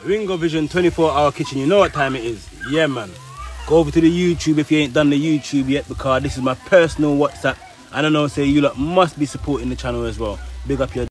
Ringo Vision 24-hour kitchen. You know what time it is. Yeah, man. Go over to the YouTube if you ain't done the YouTube yet, because this is my personal WhatsApp. And I know, say, you lot must be supporting the channel as well. Big up your